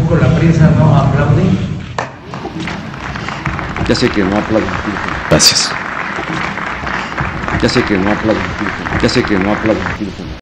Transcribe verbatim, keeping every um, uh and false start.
poco la prensa no aplaude. Ya sé que no aplauden. Gracias. Ya sé que no aplauden. Ya sé que no aplauden.